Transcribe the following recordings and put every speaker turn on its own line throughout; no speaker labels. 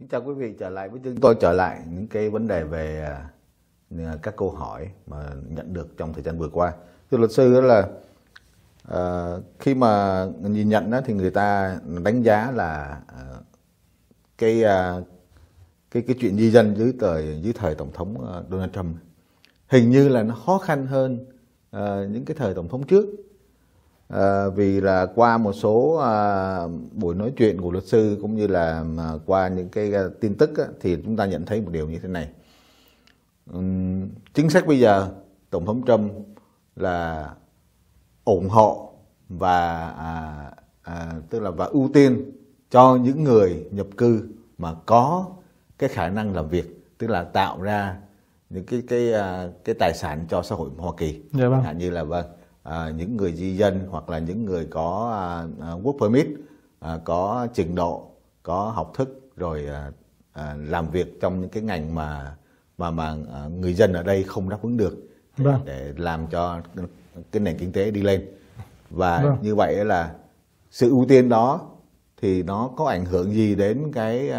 chào quý vị, trở lại với chúng tôi, trở lại những cái vấn đề về các câu hỏi mà nhận được trong thời gian vừa qua. Thưa luật sư, đó là khi mà nhìn nhận đó, thì người ta đánh giá là cái chuyện di dân dưới thời tổng thống Donald Trump hình như là nó khó khăn hơn những cái thời tổng thống trước. Vì là qua một số buổi nói chuyện của luật sư cũng như là qua những cái tin tức á, thì chúng ta nhận thấy một điều như thế này. Chính sách bây giờ tổng thống Trump là ủng hộ và tức là và ưu tiên cho những người nhập cư mà có cái khả năng làm việc, tức là tạo ra những cái tài sản cho xã hội Hoa Kỳ.
Dạ vâng.
Như là những người di dân hoặc là những người có work permit, có trình độ, có học thức, rồi làm việc trong những cái ngành mà người dân ở đây không đáp ứng được,
Vâng.
để làm cho cái nền kinh tế đi lên. Và
Vâng.
như vậy là sự ưu tiên đó thì nó có ảnh hưởng gì đến cái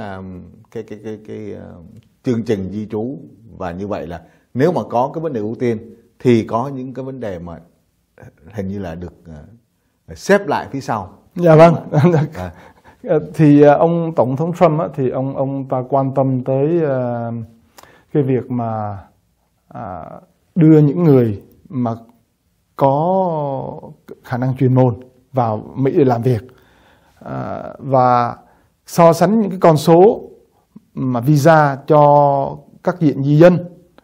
chương trình di trú, và như vậy là nếu mà có cái vấn đề ưu tiên thì có những cái vấn đề mà hình như là được xếp lại phía sau.
Dạ vâng. Thì ông tổng thống Trump á, thì ông ta quan tâm tới cái việc mà đưa những người mà có khả năng chuyên môn vào Mỹ để làm việc, và so sánh những cái con số mà visa cho các diện di dân,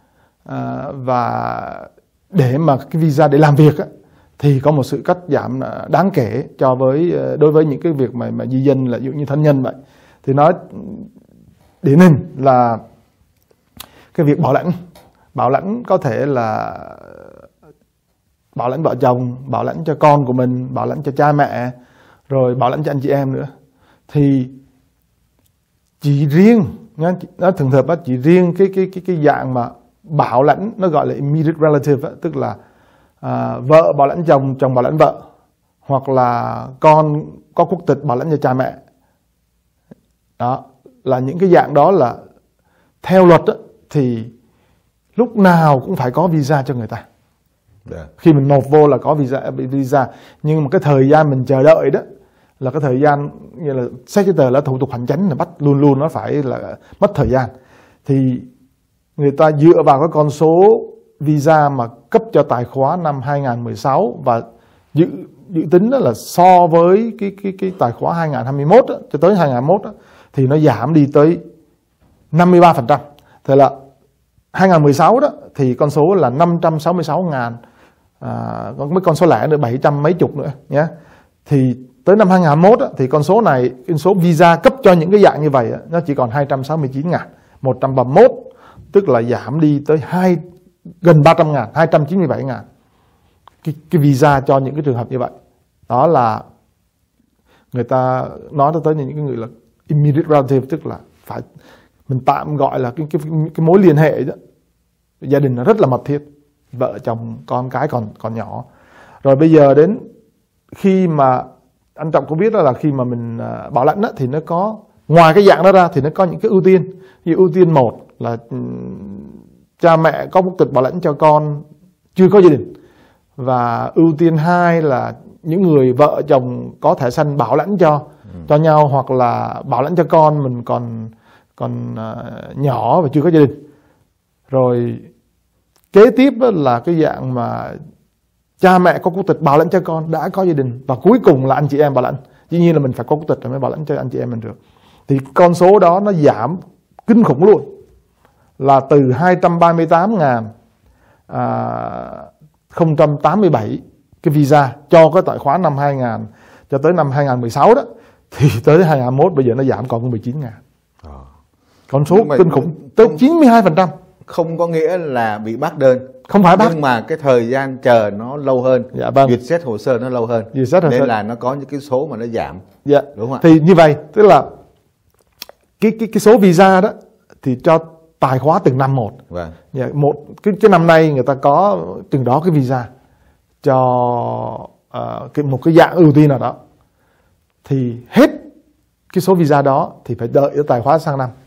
và để mà cái visa để làm việc á, thì có một sự cắt giảm đáng kể đối với những cái việc mà di dân là ví dụ như thân nhân vậy. Thì nói điển hình là cái việc bảo lãnh có thể là bảo lãnh vợ chồng, bảo lãnh cho con của mình, bảo lãnh cho cha mẹ, rồi bảo lãnh cho anh chị em nữa. Thì chỉ riêng nó thường thường chỉ riêng cái dạng mà bảo lãnh, nó gọi là immediate relative, tức là vợ bảo lãnh chồng, chồng bảo lãnh vợ, hoặc là con có quốc tịch bảo lãnh cho cha mẹ. Đó là những cái dạng đó là theo luật đó, thì lúc nào cũng phải có visa cho người ta. Khi mình nộp vô là có visa, nhưng mà cái thời gian mình chờ đợi đó là cái thời gian như là xét cái tờ là thủ tục hành chính là bắt luôn nó phải là mất thời gian. Thì người ta dựa vào cái con số visa mà cấp cho tài khóa năm 2016 và dự tính đó là so với cái tài khóa 2021 đó, cho tới 2021 đó, thì nó giảm đi tới 53%. Thế là 2016 đó thì con số là 566.000, có mấy con số lẻ nữa 700 mấy chục nữa nhé. Thì tới năm 2021 đó, thì con số này, cái số visa cấp cho những cái dạng như vậy đó, nó chỉ còn 269.131, tức là giảm đi tới gần 300.000, 297.000 cái visa cho những cái trường hợp như vậy. Đó là người ta nói tới những cái người là immediate relative, tức là phải mình tạm gọi là cái mối liên hệ đó, gia đình nó rất là mật thiết, vợ chồng con cái còn nhỏ. Rồi bây giờ đến khi mà anh Trọng có biết đó là khi mà mình bảo lãnh đó, thì nó có ngoài cái dạng đó ra thì nó có những cái ưu tiên. Như ưu tiên 1 là cha mẹ có quốc tịch bảo lãnh cho con chưa có gia đình, và ưu tiên 2 là những người vợ chồng có thẻ xanh bảo lãnh cho nhau, hoặc là bảo lãnh cho con mình còn nhỏ và chưa có gia đình. Rồi kế tiếp là cái dạng mà cha mẹ có quốc tịch bảo lãnh cho con đã có gia đình, và cuối cùng là anh chị em bảo lãnh. Dĩ nhiên là mình phải có quốc tịch rồi mới bảo lãnh cho anh chị em mình được. Thì con số đó nó giảm kinh khủng luôn, là từ 238.087 cái visa cho cái tài khoá năm 2000 cho tới năm 2016 đó, thì tới 2021 bây giờ nó giảm còn 19.000. Con số kinh khủng tới 92%.
Không có nghĩa là bị bác đơn,
không phải bác,
nhưng mà cái thời gian chờ nó lâu hơn.
Dạ vâng.
Duyệt xét hồ sơ nó lâu hơn, nên là nó có những cái số mà nó giảm.
Dạ.
Đúng không ạ?
Thì như vậy tức là cái số visa đó thì cho tài khóa từng năm một.
Vâng.
Dạ, cái năm nay người ta có từng đó cái visa cho một cái dạng ưu tiên nào đó, thì hết cái số visa đó thì phải đợi tài khóa sang năm.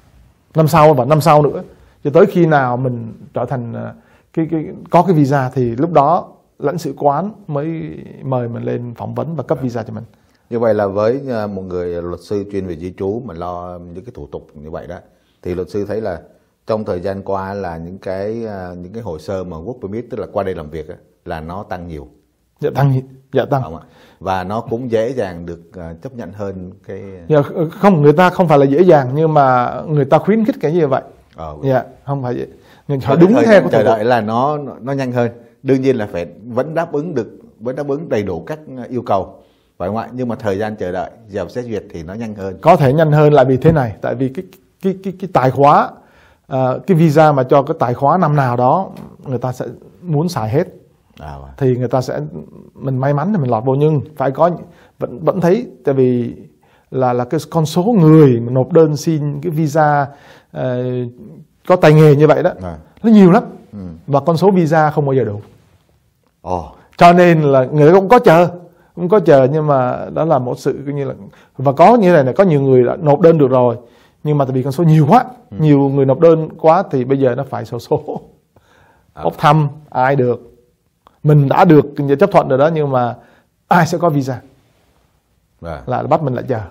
năm sau và năm sau nữa, cho tới khi nào mình trở thành có cái visa thì lúc đó lãnh sự quán mới mời mình lên phỏng vấn và cấp visa cho mình.
Như vậy là với một người luật sư chuyên về di trú mà lo những cái thủ tục như vậy đó, thì luật sư thấy là trong thời gian qua là những cái hồ sơ mà work permit, tức là qua đây làm việc đó, là nó tăng nhiều.
Dạ tăng.
Và nó cũng dễ dàng được chấp nhận hơn cái.
Dạ, không, người ta không phải là dễ dàng nhưng mà người ta khuyến khích cái như vậy. Dạ, không phải vậy. Nhưng họ đúng theo
chờ đợi là nó nhanh hơn. Đương nhiên là vẫn đáp ứng đầy đủ các yêu cầu, phải không ạ? Nhưng mà thời gian chờ đợi giờ xét duyệt thì nó nhanh hơn.
Có thể nhanh hơn là vì thế này, tại vì cái tài khóa, cái visa mà cho cái tài khóa năm nào đó người ta sẽ muốn xài hết. Thì người ta sẽ, mình may mắn thì mình lọt vô, nhưng phải có vẫn thấy, tại vì là cái con số người mà nộp đơn xin cái visa có tay nghề như vậy đó nó nhiều lắm. Và con số visa không bao giờ đủ. Cho nên là người ta cũng có chờ, nhưng mà đó là một sự như là, và có như này có nhiều người đã nộp đơn được rồi, nhưng mà tại vì con số nhiều quá, nhiều người nộp đơn quá thì bây giờ nó phải số bốc thăm ai được. Mình đã được chấp thuận rồi đó, nhưng mà ai sẽ có visa là bắt mình lại chờ.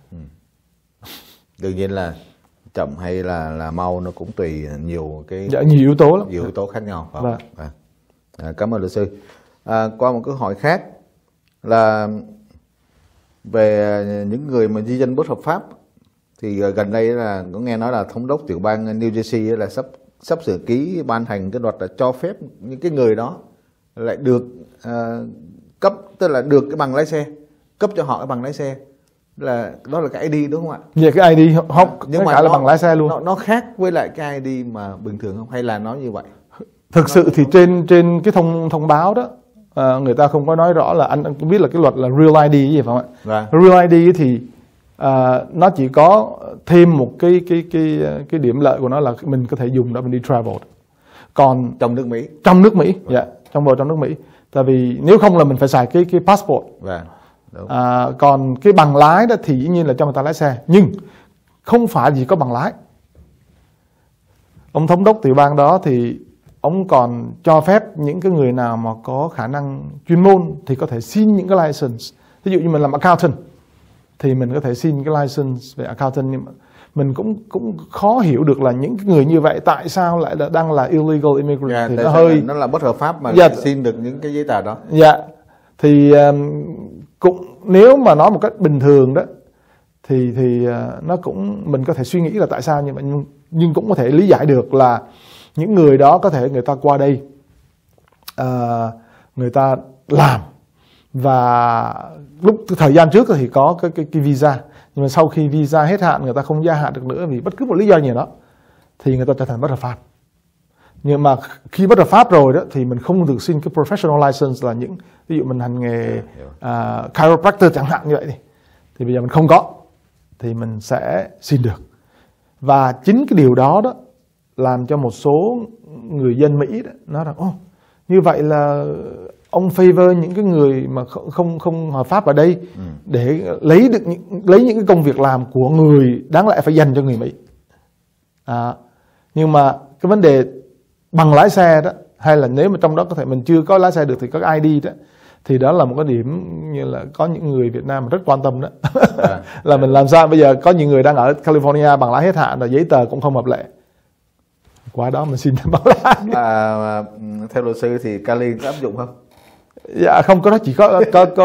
Đương nhiên là chậm hay là mau nó cũng tùy nhiều
nhiều yếu tố lắm,
nhiều yếu tố khác nhau. Cảm ơn luật sư. Qua một câu hỏi khác là về những người mà di dân bất hợp pháp, thì gần đây là có nghe nói là thống đốc tiểu bang New Jersey là sắp sửa ký ban hành cái luật là cho phép những cái người đó lại được cấp, tức là được cái bằng lái xe, cấp cho họ cái bằng lái xe, đó là cái ID đúng không ạ?
Về cái ID không,
nhưng mà
là bằng lái xe luôn.
Nó khác với lại cái ID mà bình thường không, hay là nó như vậy?
Thực sự thì trên cái thông báo đó người ta không có nói rõ là anh cũng biết là cái luật là Real ID gì phải không ạ? Real ID thì nó chỉ có thêm một cái điểm lợi của nó là mình có thể dùng để mình đi travel. Còn
trong nước Mỹ,
dạ, trong nước Mỹ. Tại vì nếu không là mình phải xài cái passport. Còn cái bằng lái đó thì dĩ nhiên là cho người ta lái xe, nhưng không phải chỉ có bằng lái. Ông thống đốc tiểu bang đó thì ông còn cho phép những cái người nào mà có khả năng chuyên môn thì có thể xin những cái license. Ví dụ như mình làm accountant thì mình có thể xin cái license về accountant, nhưng mà mình cũng khó hiểu được là những người như vậy tại sao lại đang là illegal immigrant. Thì
nó là bất hợp pháp mà xin được những cái giấy tờ đó.
Dạ. Thì cũng nếu mà nói một cách bình thường đó thì nó cũng, mình có thể suy nghĩ là tại sao như vậy, nhưng cũng có thể lý giải được là những người đó có thể người ta qua đây người ta làm, và lúc thời gian trước thì có cái visa, nhưng mà sau khi visa hết hạn, người ta không gia hạn được nữa vì bất cứ một lý do gì đó, thì người ta trở thành bất hợp pháp. Nhưng mà khi bất hợp pháp rồi đó thì mình không được xin cái professional license, là những ví dụ mình hành nghề chiropractor chẳng hạn như vậy thì bây giờ mình không có thì mình sẽ xin được. Và chính cái điều đó làm cho một số người dân Mỹ đó nói rằng như vậy là ông favor những cái người mà không hợp pháp ở đây để lấy những cái công việc làm của người đáng lẽ phải dành cho người Mỹ. Nhưng mà cái vấn đề bằng lái xe đó, hay là nếu mà trong đó có thể mình chưa có lái xe được thì có cái ID đó, thì đó là một cái điểm như là có những người Việt Nam rất quan tâm đó. Là mình làm sao bây giờ có những người đang ở California bằng lái hết hạn rồi, giấy tờ cũng không hợp lệ, qua đó mình xin bằng lái.
Theo luật sư thì Cali có áp dụng không?
Dạ không có, đó chỉ có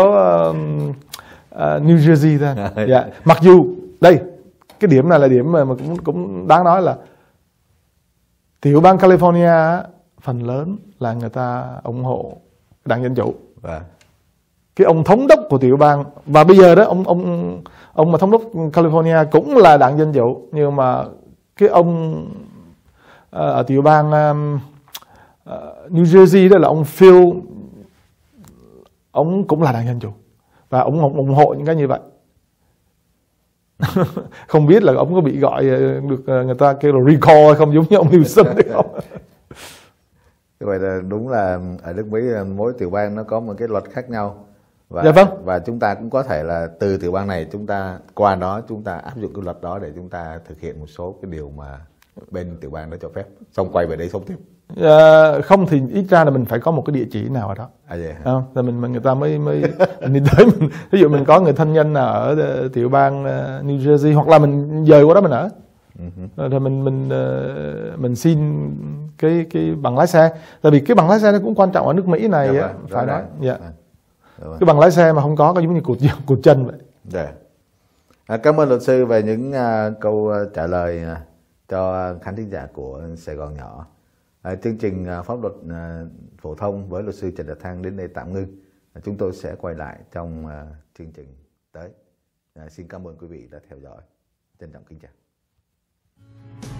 New Jersey thôi. Dạ. Mặc dù đây cái điểm này là điểm mà cũng đáng nói là tiểu bang California phần lớn là người ta ủng hộ đảng Dân Chủ. Cái ông thống đốc của tiểu bang, và bây giờ đó ông mà thống đốc California cũng là đảng Dân Chủ, nhưng mà cái ông ở tiểu bang New Jersey đó là ông Phil, ông cũng là đảng Dân Chủ và ông ủng hộ những cái như vậy. Không biết là ông có bị gọi được người ta kêu là recall hay không, giống như ông Newsom hay không?
Vậy là đúng là ở nước Mỹ mỗi tiểu bang nó có một cái luật khác nhau, Và,
dạ vâng.
Và chúng ta cũng có thể là từ tiểu bang này chúng ta qua đó chúng ta áp dụng cái luật đó để chúng ta thực hiện một số cái điều mà bên tiểu bang đó cho phép, xong quay về đây sống tiếp.
Không thì ít ra là mình phải có một cái địa chỉ nào ở đó.
Vậy hả?
Không, là mình người ta mới mình đi tới mình, ví dụ mình có người thân nhân nào ở tiểu bang New Jersey, hoặc là mình dời qua đó mình ở. Rồi mình xin cái bằng lái xe, tại vì cái bằng lái xe nó cũng quan trọng ở nước Mỹ này.
Dạ,
phải nói. Dạ.
Dạ.
Cái bằng lái xe mà không có giống như cụt chân vậy.
Dạ. Cảm ơn luật sư về những câu trả lời cho khán thính giả của Sài Gòn Nhỏ. Chương trình pháp luật phổ thông với luật sư Trần Đạt Thăng đến đây tạm ngưng. Chúng tôi sẽ quay lại trong chương trình tới. Xin cảm ơn quý vị đã theo dõi. Trân trọng kính chào.